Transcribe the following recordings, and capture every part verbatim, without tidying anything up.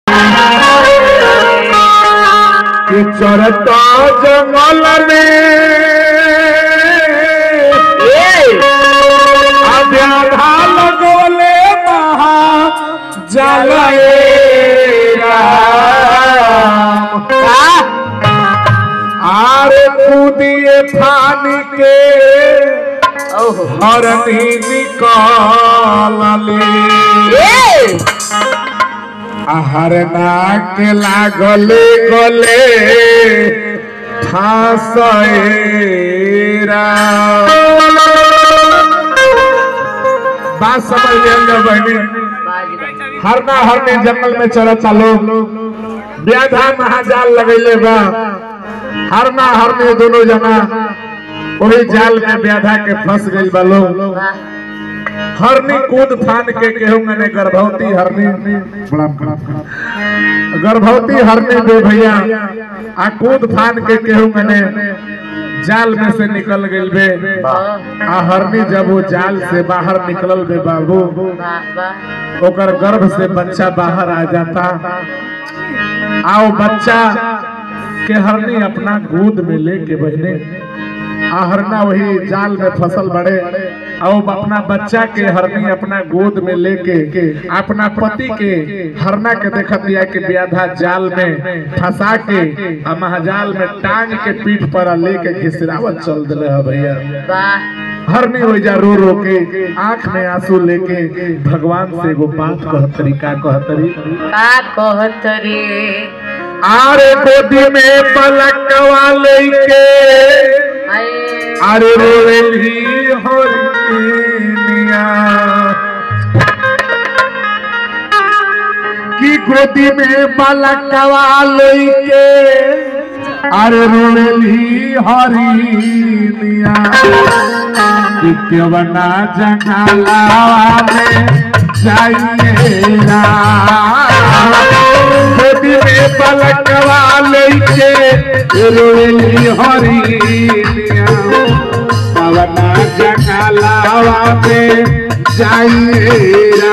कि चरता जंगल में अध्याधा लगोले महा जलएरा आरे कूदिए फानी के हरनी निकाले हरना के लागले गले फांसेरा बात समझ लिया बहनी। हरना हरने जंगल में चला चलो व्याधा महाजाल लगेले बा हरना हरने दोनों जना वही जाल में व्याधा के फंस गई बालो हरनी कूद फान के कहूंगा ने गर्भवती हरनी गर्भवती हरनी दे भैया आ कूद फान के कहूंगा ने जाल में से निकल गई बे आ हरनी जब वो जाल से बाहर निकलल बे बाबू ओकर गर्भ से बच्चा बाहर आ जाता आओ बच्चा के हरनी अपना गोद में लेके बहने हरना वही जाल में फसल बड़े और अपना बच्चा के हरनी अपना गोद में लेके अपना पति के हरना के देखा दिया कि व्याधा जाल में फंसा के महाजाल में टांग के पीठ पर लेके घिसरावत चल दिले है भैया। हरनी हो जा रो रो के आंख में आंसू लेके भगवान से वो बात कहतरी का कहतरी का कहतरी आरे गोदी में पलकवा लेके अरे रोवेली होरिया की गोदी में पलकवा लेके अरे रोवेली होरिया कि क्यों बना जंगलावा में जाइएगा गोदी में पलकवा लेके रोवेली होरिया पवना जंगलावा में जाइएगा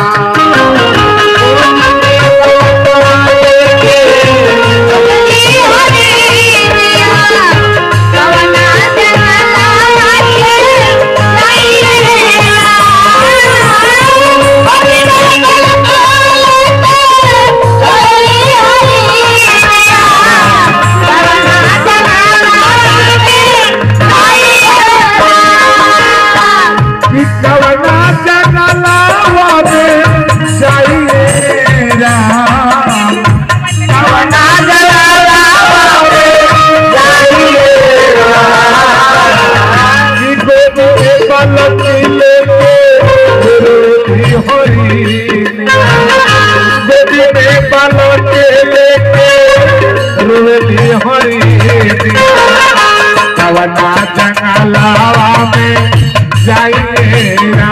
पवना जंगलावा में जाइएगा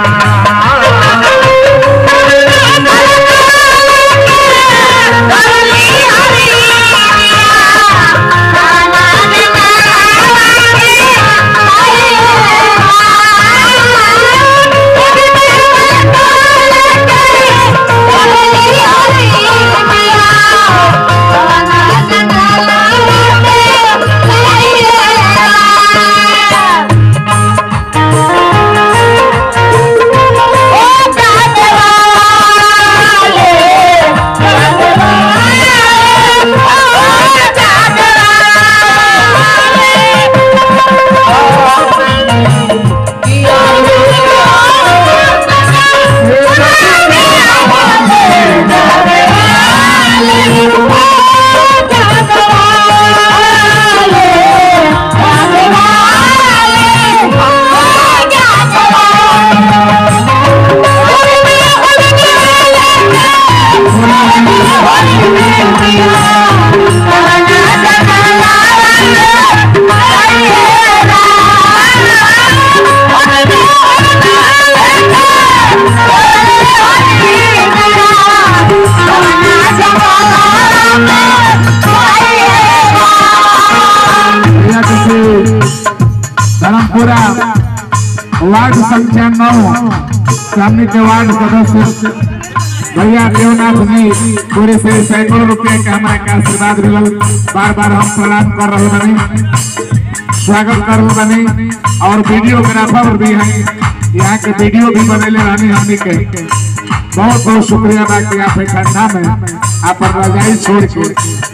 वार्ड संख्या नौ सामने के वार्ड सदस्य भैया देवनाथ जी पूरे से सैकड़ों रुपए के हमारे का आशीर्वाद मिलल, बार बार हम प्रणाम कर रहे बनी, स्वागत कर रहे बनी। और वीडियोग्राफर भी हैं, यहाँ के वीडियो भी बनेले रहनी हमनी के। बहुत बहुत शुक्रिया बाकी आप ठंडा में आप रजाई छोड़ के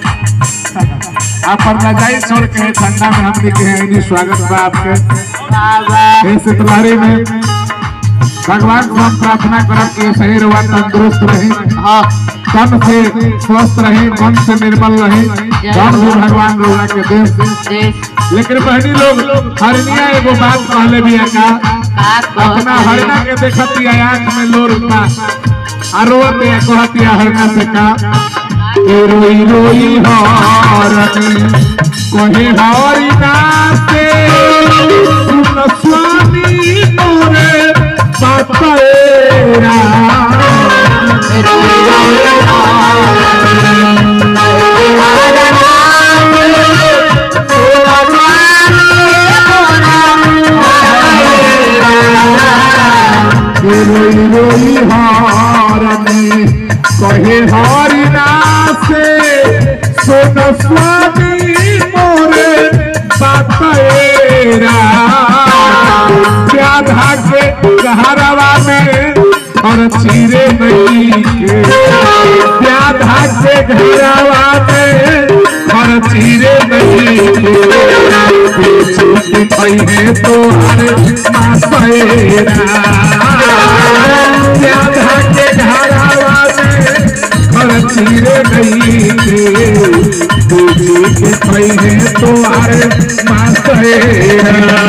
आप रजाई छोड़ के ठंडा में हमनी के हैं। स्वागत बा आपके शीतलहरी में। भगवान को हम प्रार्थना करब कि शरीर व तंदुरुस्त रहे, तन से स्वस्थ रहे, मन से निर्मल रहे, धन भी भगवान रोगा के देश। लेकिन बहनी लोग हरनिया एगो बात कहले भी का अपना हरना के देखती आंख में लोर उठा आरोते कहती हरना से का रोई रोई हरनी कोहे हरि नाते सुन स्वामी मोरे बापेरा रोई रोई हरनी कहे हरि नासे सुन स्वामी मोरे बापेरा व्याधा के घरवा में और चीरे नहीं के व्याधा के घरवा में और चीरे नहीं के है तो हरे मासेरा व्याधा के घरवा में और चीरे नहीं के है तो हरे मासेरा।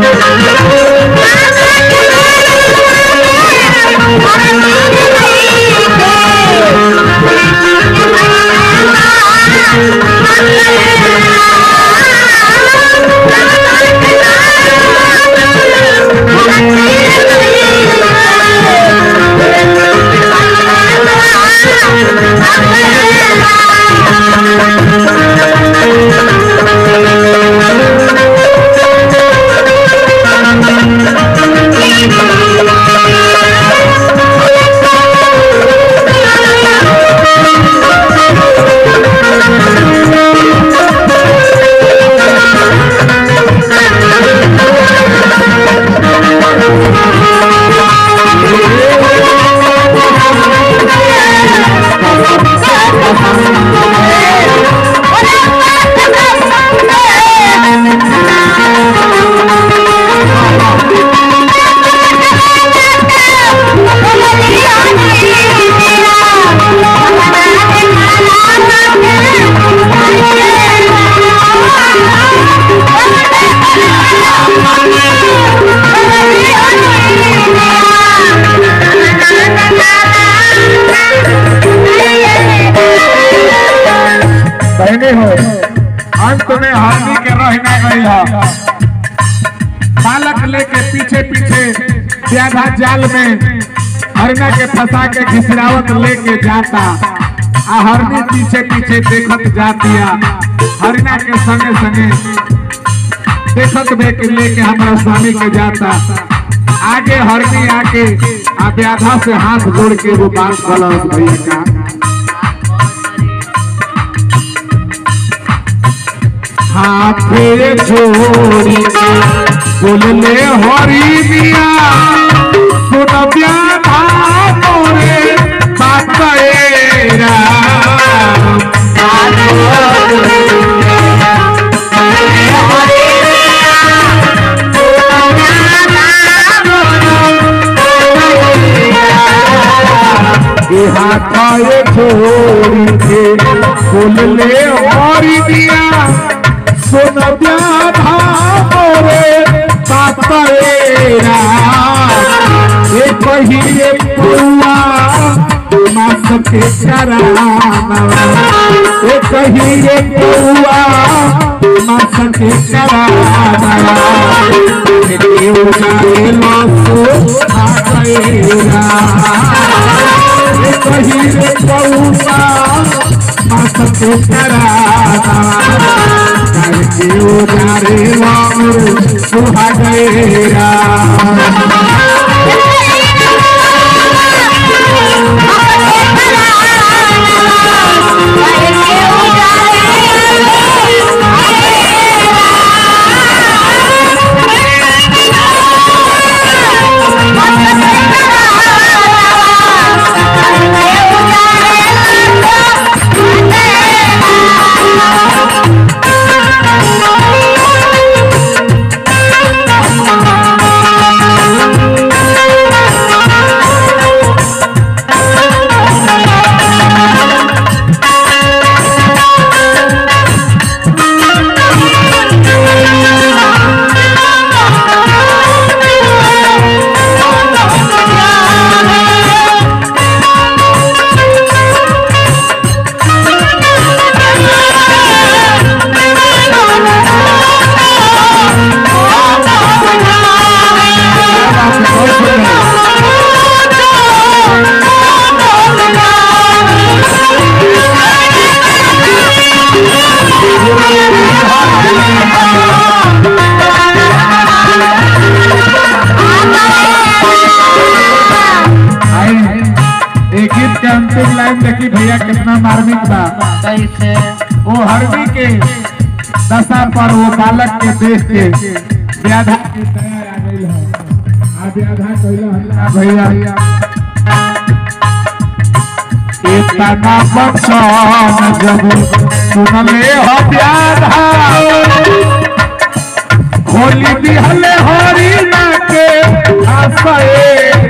अंत में हरनी के रहना गई है बालक लेके पीछे पीछे व्याधा जाल में हरना के फंसा के घिसरावत लेके जाता आ हरनी पीछे पीछे देखत जातिया हरना के संगे संगे देखत बे के लेके हमारा स्वामी के जाता। आगे हरनी आके आ व्याधा से हाथ जोड़ के वो बात बोलत भैया का हाथे छोड़ी बोल ले हरि मिया सुन व्याधा मोरे बापेरा हाथे छोड़ी के बोल ले हरि मिया सुन व्याधा मोरे बापेरा एक ही पुआ मास के कराना एक ही पुआ मास के कराना देव जाए लसो आएगा एक ही पुआ मास के कराना रे सुहागेरा भैया कितना मार्मिक बा। कैसे वो हरदी के दशा पर वो बालक के देख के व्याधा के दया आ गई है। आ व्याधा कइला हल्ला भैया इतना बचन जब सुनले हो व्याधा होली दिहले हरी ना के आसए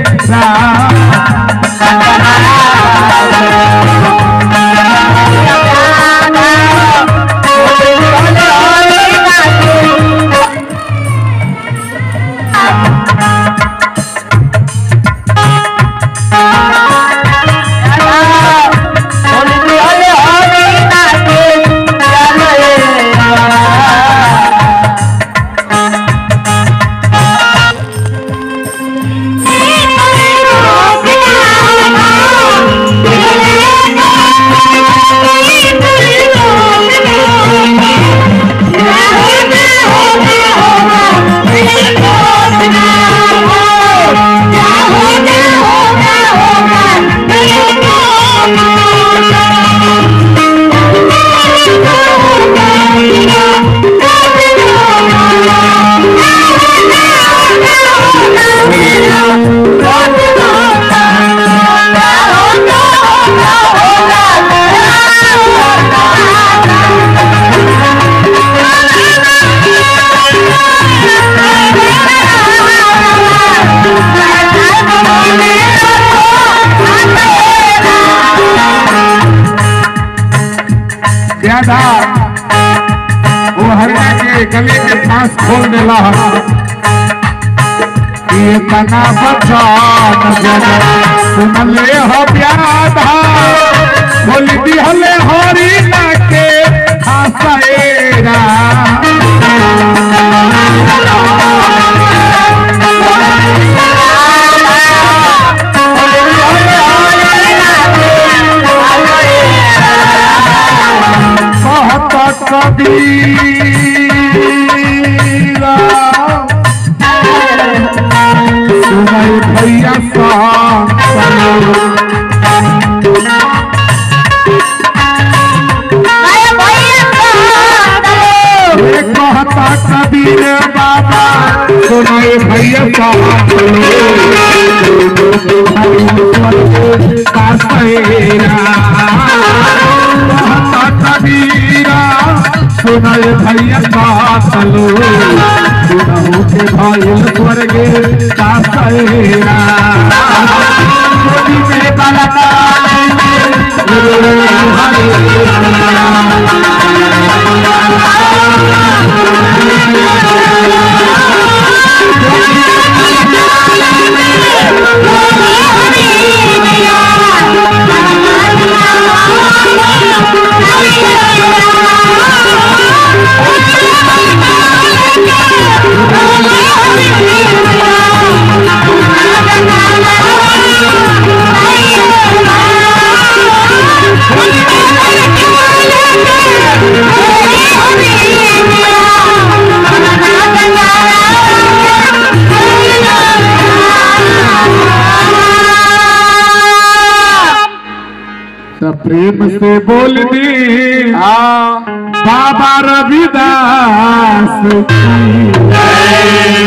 वो हरिया के गले के पास खोल देला ये तना बचान सुनले हो व्याधा बोली दिहले हरी ना के आसएरा कबीरा सुनाई भैया कहता कबीर बाबा सुनाई भैया कबीरा सुनल भैया चलो सुनहु के भाई स्वर्गे का सहेरा में प्रेम से बोल दी बाबा रविदास की